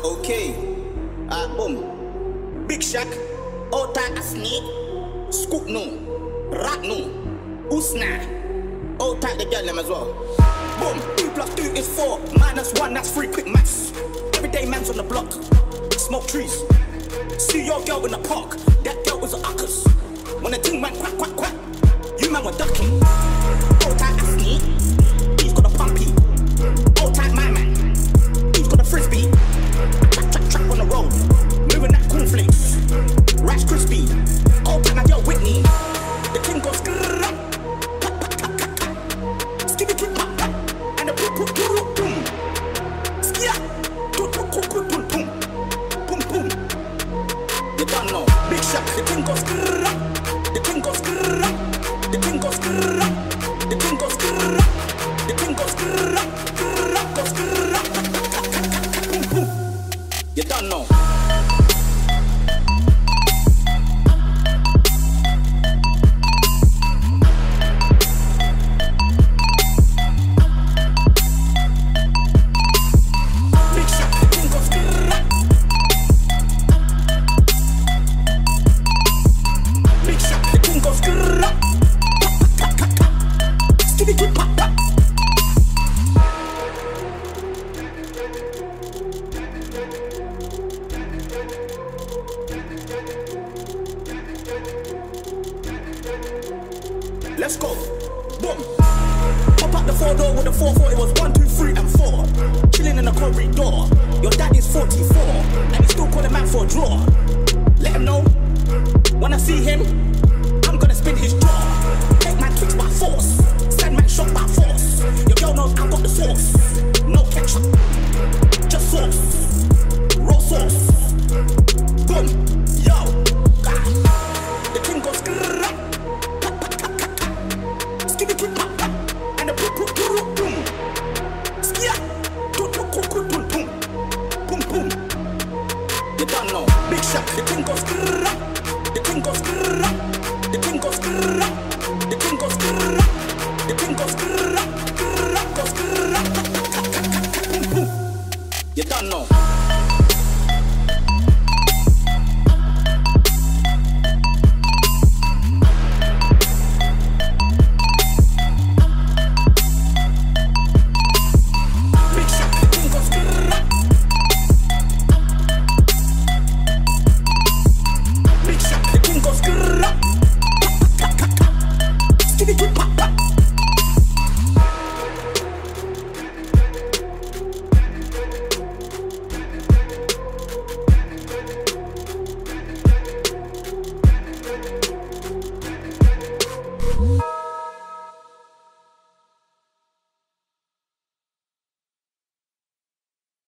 Okay. Boom. Big Shaq. Ota Asni. Scoop no. Rat no. Usna. Ota the girl them as well. Boom. 2 + 2 is 4. -1, that's 3 quick maths. Everyday man's on the block. Smoke trees. See your girl in the park. That girl was a uckers. When the thing went quack, quack, quack, you man were ducking. Ota Asni. He's got a pumpy. Ota my man. He's got a frisbee. Track on the road, moving that cornflakes, Rice Krispie. Old time I dealt Whitney. The king goes skrrrr, skibby kick pop pop, and the boom boom boom boom, skia, boom boom boom boom boom, boom boom. You don't know, Big Shaq. The king goes skrrrr, the king goes skrrrr, the king goes skrrrr, the king goes skrrrr, the king goes skrrrr, goes skrrrr, boom boom. You don't know. Big Shaq, the king goes skrrrr. Big Shaq, the king goes skrrrr. Skibby kick pop pop. Let's go. Boom. Pop up the 4-door with the 4-4. It was 1, 2, 3, and 4. Chilling in the corridor. Your dad is 44, and he's still calling man for a draw. Let him know. When I see him, I'm gonna spin his jaw. Make man twitch by force. Send man shot by force. Your girl knows I got the sauce. No ketchup, just sauce. Raw sauce. Boom. Yo. Ah. The king goes skrrrr. Skibby kick pop pop, and the boom boom boom boom, skia, boom boom boom boom boom, boom boom. You don't know, Big Shaq. The king goes skrrrr, the king goes skrrrr, the king goes skrrrr, the king goes skrrrr, the king goes skrrrr, goes skrrrr, boom boom. You don't know.